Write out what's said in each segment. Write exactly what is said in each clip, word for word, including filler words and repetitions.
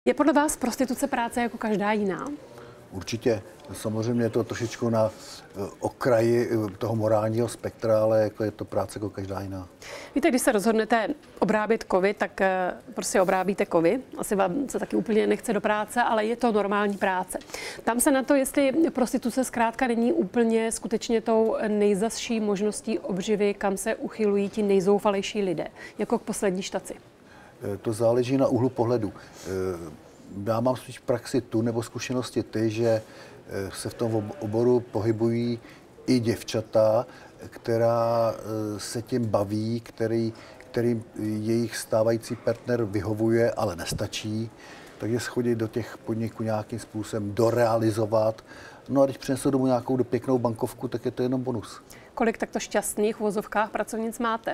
Je podle vás prostituce práce jako každá jiná? Určitě. Samozřejmě je to trošičku na okraji toho morálního spektra, ale jako je to práce jako každá jiná. Víte, když se rozhodnete obrábět kovy, tak prostě obrábíte kovy. Asi vám se taky úplně nechce do práce, ale je to normální práce. Tam se na to, jestli prostituce zkrátka není úplně skutečně tou nejzazší možností obživy, kam se uchylují ti nejzoufalejší lidé, jako k poslední štaci. To záleží na úhlu pohledu. Já mám spíš praxi tu nebo zkušenosti ty, že se v tom oboru pohybují i děvčata, která se tím baví, který, který jejich stávající partner vyhovuje, ale nestačí. Takže schodí do těch podniků nějakým způsobem dorealizovat. No a když přinesou domů nějakou do pěknou bankovku, tak je to jenom bonus. Kolik takto šťastných v uvozovkách pracovnic máte?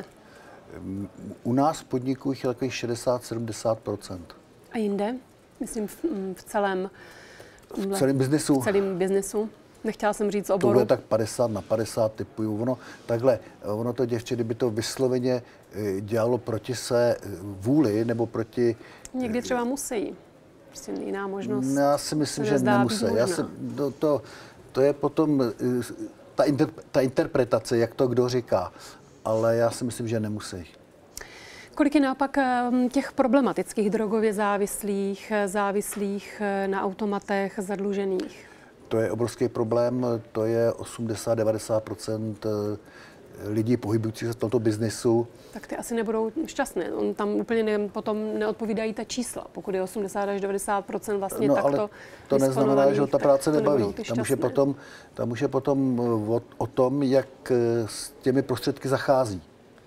U nás v podniku je takových šedesát až sedmdesát procent. A jinde? Myslím v, v celém... V celém biznesu. V celém biznesu. Nechtěla jsem říct oboru. Tohle je tak padesát na padesát typuju. Ono, takhle, ono to děvče, kdyby to vysloveně dělalo proti se vůli nebo proti... Někdy třeba musí. Prostě jiná možnost. Já si myslím, že nemusí. Já si, to, to, to je potom ta, inter, ta interpretace, jak to kdo říká. Ale já si myslím, že nemusí. Kolik je naopak těch problematických drogově závislých, závislých na automatech, zadlužených? To je obrovský problém, to je osmdesát až devadesát procent lidí pohybujících se v tomto biznisu. Tak ty asi nebudou šťastné. On tam úplně ne, potom neodpovídají ta čísla. Pokud je osmdesát až devadesát procent vlastně no, takto ale to neznamená, že ta práce nebaví. Tam už je potom, tam už je potom o, o tom, jak s těmi prostředky zachází.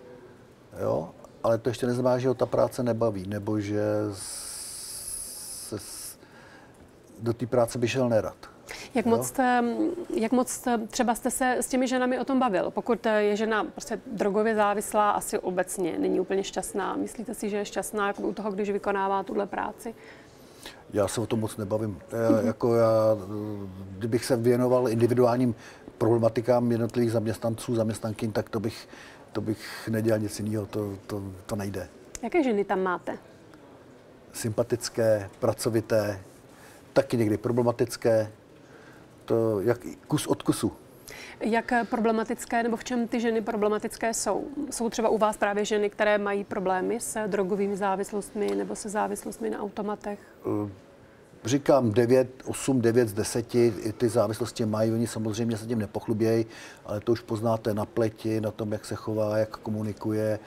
Jo? Ale to ještě neznamená, že ho ta práce nebaví, nebo že se do té práce by šel nerad. Jak moc, jak moc třeba jste se s těmi ženami o tom bavil? Pokud je žena prostě drogově závislá, asi obecně není úplně šťastná. Myslíte si, že je šťastná jako u toho, když vykonává tuhle práci? Já se o tom moc nebavím. Já, jako já, kdybych se věnoval individuálním problematikám jednotlivých zaměstnanců, zaměstnankyň, tak to bych, to bych nedělal nic jiného. To, to, to nejde. Jaké ženy tam máte? Sympatické, pracovité, taky někdy problematické. To jak kus od kusu. Jak problematické, nebo v čem ty ženy problematické jsou? Jsou třeba u vás právě ženy, které mají problémy s drogovými závislostmi nebo se závislostmi na automatech? Říkám devět, osm, devět z deseti ty závislosti mají, oni samozřejmě se tím nepochlubějí, ale to už poznáte na pleti, na tom, jak se chová, jak komunikuje,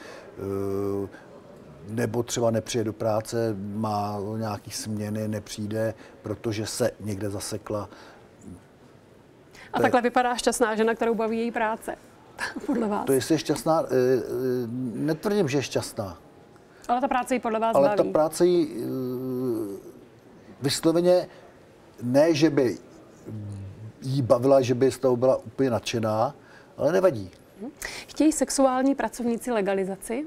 nebo třeba nepřijde do práce, má nějaký směny, nepřijde, protože se někde zasekla. A takhle vypadá šťastná žena, kterou baví její práce, podle vás? To jestli je šťastná, netvrdím, že je šťastná. Ale ta práce jí podle vás Ale baví. ta práce jí vysloveně ne, že by jí bavila, že by z toho byla úplně nadšená, ale nevadí. Chtějí sexuální pracovníci legalizaci?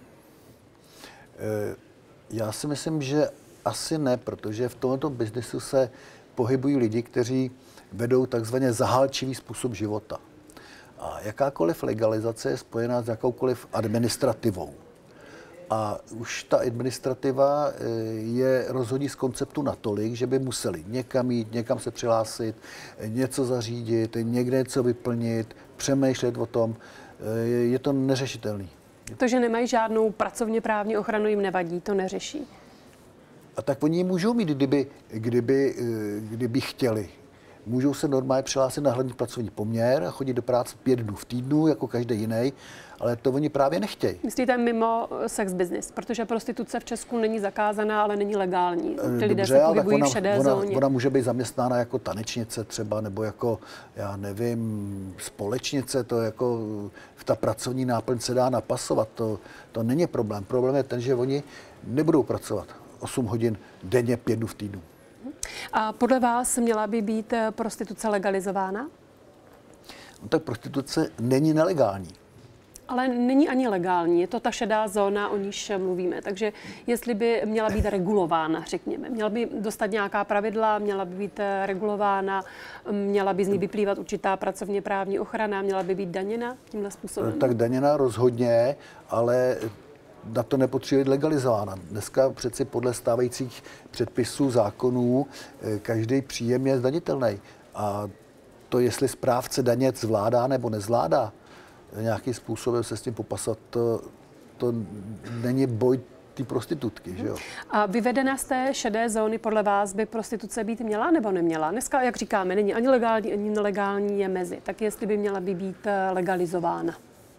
Já si myslím, že asi ne, protože v tomto biznesu se pohybují lidi, kteří vedou takzvaně zahálčivý způsob života. A jakákoliv legalizace je spojená s jakoukoliv administrativou. A už ta administrativa je rozhodí z konceptu natolik, že by museli někam jít, někam se přihlásit, něco zařídit, někde něco vyplnit, přemýšlet o tom. Je to neřešitelný. To, že nemají žádnou pracovně právní ochranu, jim nevadí, to neřeší. A tak oni ji můžou mít, kdyby, kdyby, kdyby chtěli. Můžou se normálně přihlásit na hlavní pracovní poměr a chodit do práce pět dnů v týdnu, jako každý jiný, ale to oni právě nechtějí. Myslíte mimo sex business, protože prostituce v Česku není zakázaná, ale není legální. Ty lidé Dobře, se pohybují v šedé ona, zóně. Ona může být zaměstnána jako tanečnice třeba, nebo jako, já nevím, společnice, to jako v ta pracovní náplň se dá napasovat, to, to není problém. Problém je ten, že oni nebudou pracovat osm hodin denně, pět dnů v týdnu. A podle vás měla by být prostituce legalizována? No, tak prostituce není nelegální. Ale není ani legální, je to ta šedá zóna, o níž mluvíme. Takže jestli by měla být regulována, řekněme, měla by dostat nějaká pravidla, měla by být regulována, měla by z ní vyplývat určitá pracovně právní ochrana, měla by být daněna tímhle způsobem? Tak daněna rozhodně, ale na to nepotřebuje být legalizována. Dneska přeci podle stávajících předpisů, zákonů, každý příjem je zdanitelný. A to, jestli správce daně zvládá nebo nezvládá, nějakým způsobem se s tím popasat, to, to není boj té prostitutky, že jo? A vyvedena z té šedé zóny podle vás by prostituce být měla nebo neměla? Dneska, jak říkáme, není ani legální, ani nelegální, je mezi. Tak jestli by měla by být legalizována?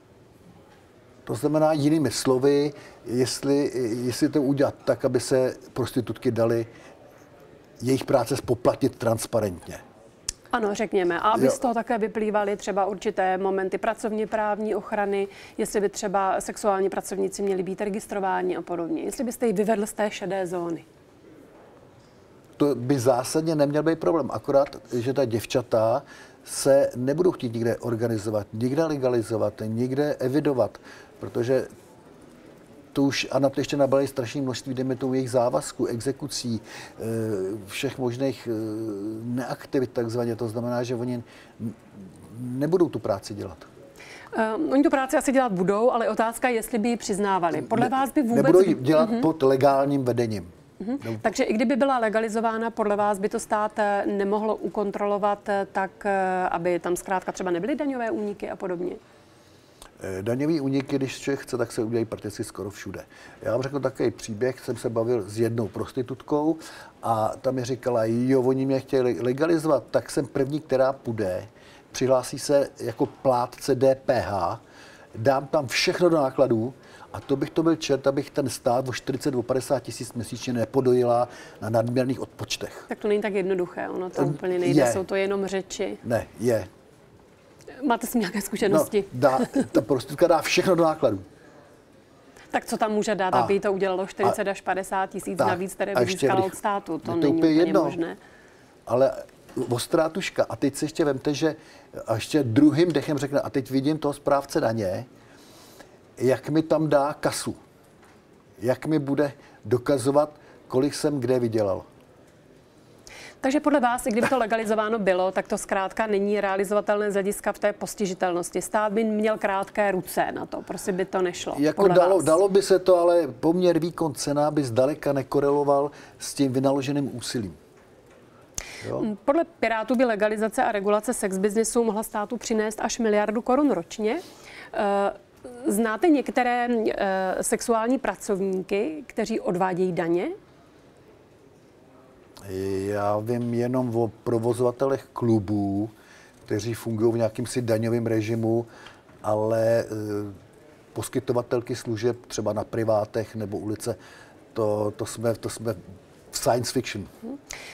To znamená jinými slovy, jestli, jestli to udělat tak, aby se prostitutky daly jejich práce spoplatnit transparentně. Ano, řekněme. A aby Jo. z toho také vyplývaly třeba určité momenty pracovně právní ochrany, jestli by třeba sexuální pracovníci měli být registrováni a podobně. Jestli byste ji vyvedl z té šedé zóny. To by zásadně neměl být problém. Akorát, že ta děvčata se nebudou chtít nikde organizovat, nikde legalizovat, nikde evidovat, protože to už a na to ještě nabalí strašné množství, jdeme tou jejich závazků, exekucí, všech možných neaktivit takzvaně. To znamená, že oni nebudou tu práci dělat. Um, oni tu práci asi dělat budou, ale otázka je, jestli by ji přiznávali. Podle ne, vás by vůbec... Nebudou ji dělat uh-huh. pod legálním vedením. Uh-huh. No. Takže i kdyby byla legalizována, podle vás by to stát nemohlo ukontrolovat tak, aby tam zkrátka třeba nebyly daňové úniky a podobně? Daňový úniky, když člověk chce, tak se udělají prakticky skoro všude. Já vám řeknu takový příběh, jsem se bavil s jednou prostitutkou a tam mi říkala, jo, oni mě chtěli legalizovat, tak jsem první, která půjde, přihlásí se jako plátce D P H, dám tam všechno do nákladů a to bych to byl čert, abych ten stát o čtyřicet do padesát tisíc měsíčně nepodojila na nadměrných odpočtech. Tak to není tak jednoduché, ono to úplně nejde, je. Jsou to jenom řeči. Ne, je. Máte s tím nějaké zkušenosti? No, dá, ta prostitutka dá všechno do nákladů. Tak co tam může dát, a, aby to udělalo čtyřicet až padesát tisíc navíc, které by získalo od státu? To, to není úplně jedno, možné. Ale ostrátuška. A teď si ještě vemte, že a ještě druhým dechem řekne, a teď vidím toho správce daně, jak mi tam dá kasu. Jak mi bude dokazovat, kolik jsem kde vydělal. Takže podle vás, i kdyby to legalizováno bylo, tak to zkrátka není realizovatelné z hlediska v té postižitelnosti. Stát by měl krátké ruce na to, prostě by to nešlo. Jako dalo, dalo by se to, ale poměr výkon cena by zdaleka nekoreloval s tím vynaloženým úsilím. Jo? Podle Pirátů by legalizace a regulace sex businessu mohla státu přinést až miliardu korun ročně. Znáte některé sexuální pracovníky, kteří odvádějí daně? Já vím jenom o provozovatelech klubů, kteří fungují v nějakém si daňovém režimu, ale e, poskytovatelky služeb třeba na privátech nebo ulice, to, to, jsme, to jsme science fiction.